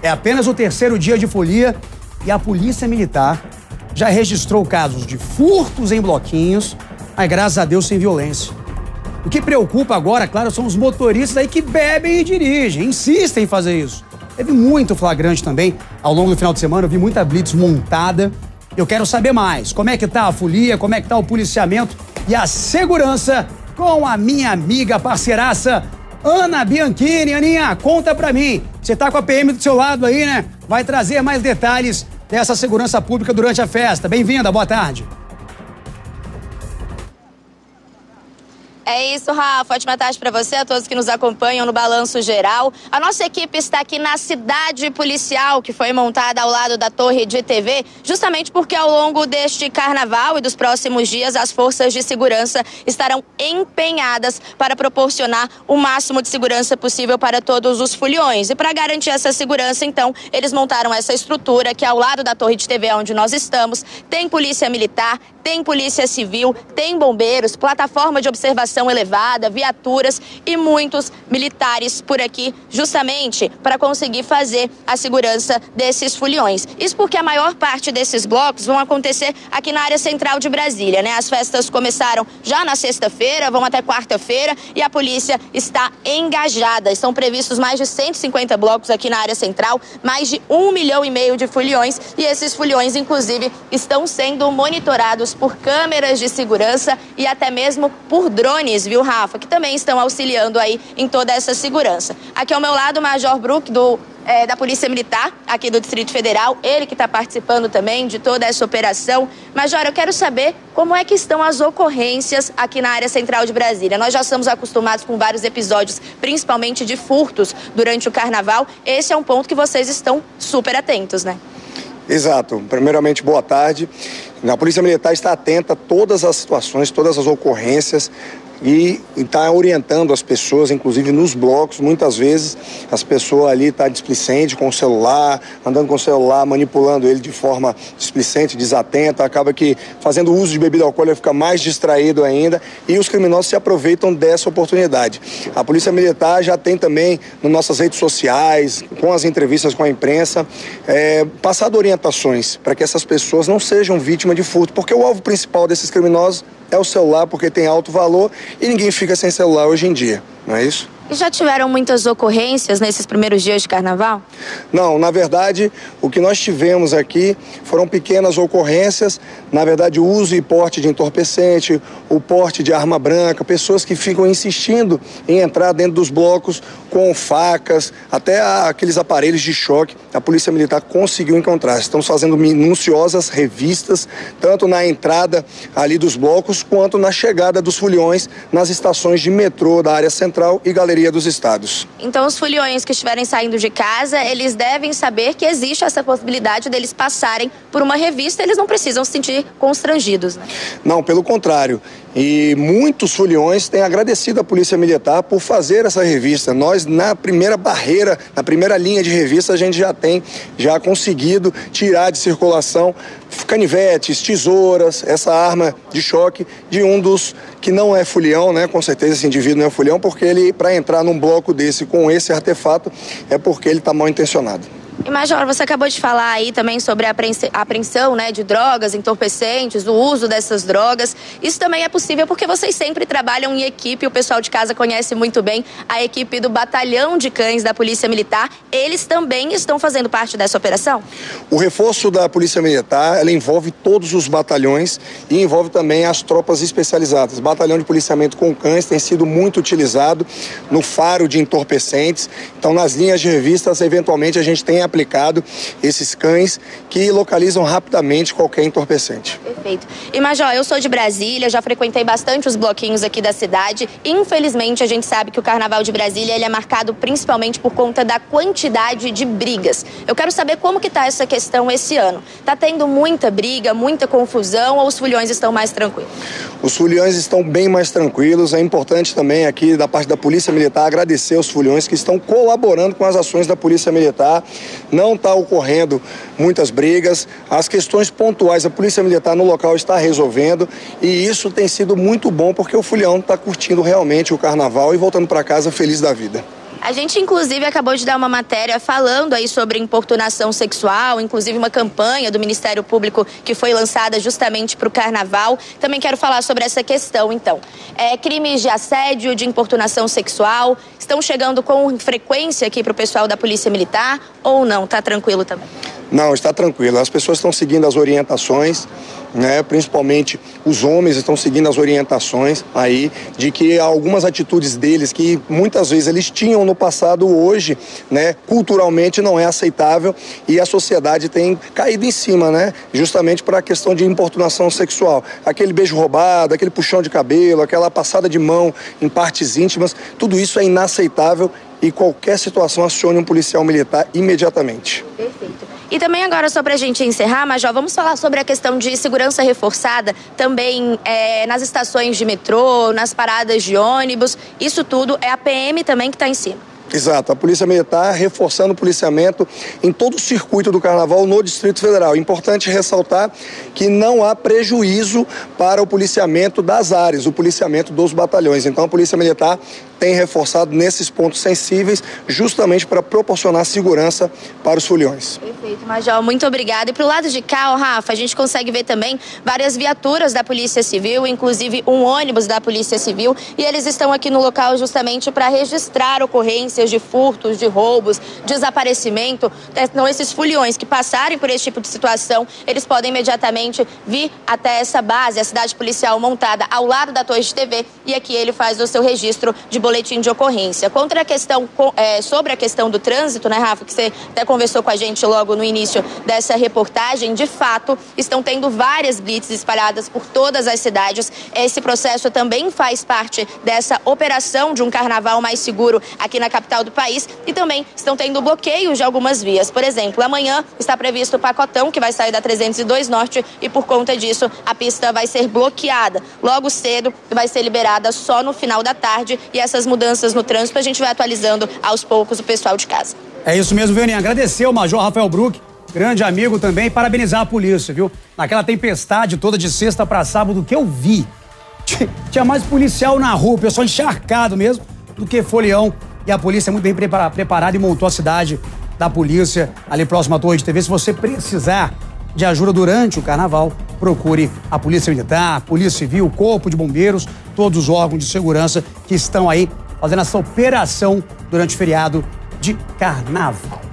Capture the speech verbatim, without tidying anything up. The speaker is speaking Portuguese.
É apenas o terceiro dia de folia e a Polícia Militar já registrou casos de furtos em bloquinhos, mas graças a Deus sem violência. O que preocupa agora, claro, são os motoristas aí que bebem e dirigem, insistem em fazer isso. Teve muito flagrante também ao longo do final de semana, eu vi muita blitz montada. Eu quero saber mais, como é que tá a folia, como é que tá o policiamento e a segurança com a minha amiga parceiraça Ana Bianchini. Aninha, conta pra mim, você tá com a P M do seu lado aí, né? Vai trazer mais detalhes dessa segurança pública durante a festa. Bem-vinda, boa tarde. É isso, Rafa. Ótima tarde para você, a todos que nos acompanham no Balanço Geral. A nossa equipe está aqui na cidade policial, que foi montada ao lado da Torre de T V, justamente porque ao longo deste carnaval e dos próximos dias, as forças de segurança estarão empenhadas para proporcionar o máximo de segurança possível para todos os foliões. E para garantir essa segurança, então, eles montaram essa estrutura que ao lado da Torre de T V, onde nós estamos, tem polícia militar, tem polícia civil, tem bombeiros, plataforma de observação elevada, viaturas e muitos militares por aqui, justamente para conseguir fazer a segurança desses foliões. Isso porque a maior parte desses blocos vão acontecer aqui na área central de Brasília, né? As festas começaram já na sexta-feira, vão até quarta-feira e a polícia está engajada. Estão previstos mais de cento e cinquenta blocos aqui na área central, mais de um milhão e meio de foliões e esses foliões, inclusive, estão sendo monitorados por câmeras de segurança e até mesmo por drones, viu, Rafa, que também estão auxiliando aí em toda essa segurança. Aqui ao meu lado, o Major Brook, do, é, da Polícia Militar, aqui do Distrito Federal, ele que está participando também de toda essa operação. Major, eu quero saber como é que estão as ocorrências aqui na área central de Brasília. Nós já estamos acostumados com vários episódios, principalmente de furtos durante o carnaval. Esse é um ponto que vocês estão super atentos, né? Exato. Primeiramente, boa tarde. A Polícia Militar está atenta a todas as situações, todas as ocorrências e está orientando as pessoas, inclusive nos blocos. Muitas vezes as pessoas ali estão displicentes com o celular, andando com o celular, manipulando ele de forma displicente, desatenta, acaba que fazendo uso de bebida alcoólica fica mais distraído ainda e os criminosos se aproveitam dessa oportunidade. A Polícia Militar já tem também nas nossas redes sociais, com as entrevistas com a imprensa, é, passado orientações para que essas pessoas não sejam vítimas de furto, porque o alvo principal desses criminosos é o celular, porque tem alto valor e ninguém fica sem celular hoje em dia, não é isso? E já tiveram muitas ocorrências nesses primeiros dias de carnaval? Não, na verdade, o que nós tivemos aqui foram pequenas ocorrências, na verdade, o uso e porte de entorpecente, o porte de arma branca, pessoas que ficam insistindo em entrar dentro dos blocos com facas, até aqueles aparelhos de choque, a Polícia Militar conseguiu encontrar. Estamos fazendo minuciosas revistas, tanto na entrada ali dos blocos, quanto na chegada dos foliões nas estações de metrô da área central e galeria dos estados. Então os foliões que estiverem saindo de casa, eles devem saber que existe essa possibilidade deles passarem por uma revista, eles não precisam se sentir constrangidos, né? Não, pelo contrário. E muitos foliões têm agradecido a Polícia Militar por fazer essa revista. Nós, na primeira barreira, na primeira linha de revista, a gente já tem já conseguido tirar de circulação canivetes, tesouras, essa arma de choque de um dos que não é folião, né? Com certeza esse indivíduo não é folião, porque ele, para entrar num bloco desse com esse artefato, é porque ele está mal intencionado. E Major, você acabou de falar aí também sobre a apreensão, né, de drogas, entorpecentes, o uso dessas drogas. Isso também é possível porque vocês sempre trabalham em equipe, o pessoal de casa conhece muito bem a equipe do Batalhão de Cães da Polícia Militar. Eles também estão fazendo parte dessa operação? O reforço da Polícia Militar, ela envolve todos os batalhões e envolve também as tropas especializadas. O Batalhão de Policiamento com Cães tem sido muito utilizado no faro de entorpecentes. Então, nas linhas de revistas, eventualmente, a gente tem aplicado esses cães que localizam rapidamente qualquer entorpecente. Perfeito. E Major, eu sou de Brasília, já frequentei bastante os bloquinhos aqui da cidade. Infelizmente, a gente sabe que o Carnaval de Brasília ele é marcado principalmente por conta da quantidade de brigas. Eu quero saber como que tá essa questão esse ano. Tá tendo muita briga, muita confusão ou os foliões estão mais tranquilos? Os foliões estão bem mais tranquilos. É importante também aqui, da parte da Polícia Militar, agradecer aos foliões que estão colaborando com as ações da Polícia Militar. Não está ocorrendo muitas brigas, as questões pontuais a Polícia Militar no local está resolvendo e isso tem sido muito bom porque o folião está curtindo realmente o carnaval e voltando para casa feliz da vida. A gente, inclusive, acabou de dar uma matéria falando aí sobre importunação sexual, inclusive uma campanha do Ministério Público que foi lançada justamente para o Carnaval. Também quero falar sobre essa questão, então. É, crimes de assédio, de importunação sexual, estão chegando com frequência aqui para o pessoal da Polícia Militar ou não? Tá tranquilo também? Não, está tranquilo. As pessoas estão seguindo as orientações, né? Principalmente os homens estão seguindo as orientações aí de que algumas atitudes deles que muitas vezes eles tinham no passado, hoje, né, culturalmente não é aceitável e a sociedade tem caído em cima, né? Justamente para a questão de importunação sexual. Aquele beijo roubado, aquele puxão de cabelo, aquela passada de mão em partes íntimas, tudo isso é inaceitável e qualquer situação acione um policial militar imediatamente. Perfeito. E também agora, só para a gente encerrar, Major, vamos falar sobre a questão de segurança reforçada também é, nas estações de metrô, nas paradas de ônibus. Isso tudo é a P M também que está em cima. Exato, a Polícia Militar reforçando o policiamento em todo o circuito do Carnaval no Distrito Federal. Importante ressaltar que não há prejuízo para o policiamento das áreas, o policiamento dos batalhões. Então a Polícia Militar tem reforçado nesses pontos sensíveis justamente para proporcionar segurança para os foliões. Perfeito, Major, muito obrigada. E para o lado de cá, ó, Rafa, a gente consegue ver também várias viaturas da Polícia Civil, inclusive um ônibus da Polícia Civil, e eles estão aqui no local justamente para registrar ocorrências de furtos, de roubos, desaparecimento. Então, esses foliões que passarem por esse tipo de situação, eles podem imediatamente vir até essa base, a cidade policial montada ao lado da torre de T V, e aqui ele faz o seu registro de boletim de ocorrência. Contra a questão, é, sobre a questão do trânsito, né, Rafa, que você até conversou com a gente logo no início dessa reportagem, de fato, estão tendo várias blitz espalhadas por todas as cidades. Esse processo também faz parte dessa operação de um carnaval mais seguro aqui na capital do país e também estão tendo bloqueios de algumas vias. Por exemplo, amanhã está previsto o pacotão que vai sair da trezentos e dois Norte e por conta disso a pista vai ser bloqueada. Logo cedo vai ser liberada só no final da tarde e essas mudanças no trânsito a gente vai atualizando aos poucos o pessoal de casa. É isso mesmo, Vênia. Agradecer ao Major Rafael Bruck, grande amigo também, parabenizar a polícia, viu? Naquela tempestade toda de sexta para sábado que eu vi, tinha mais policial na rua, o pessoal encharcado mesmo, do que folião. E a polícia é muito bem preparada e montou a cidade da polícia ali próximo à torre de T V. Se você precisar de ajuda durante o carnaval, procure a Polícia Militar, Polícia Civil, Corpo de Bombeiros, todos os órgãos de segurança que estão aí fazendo essa operação durante o feriado de carnaval.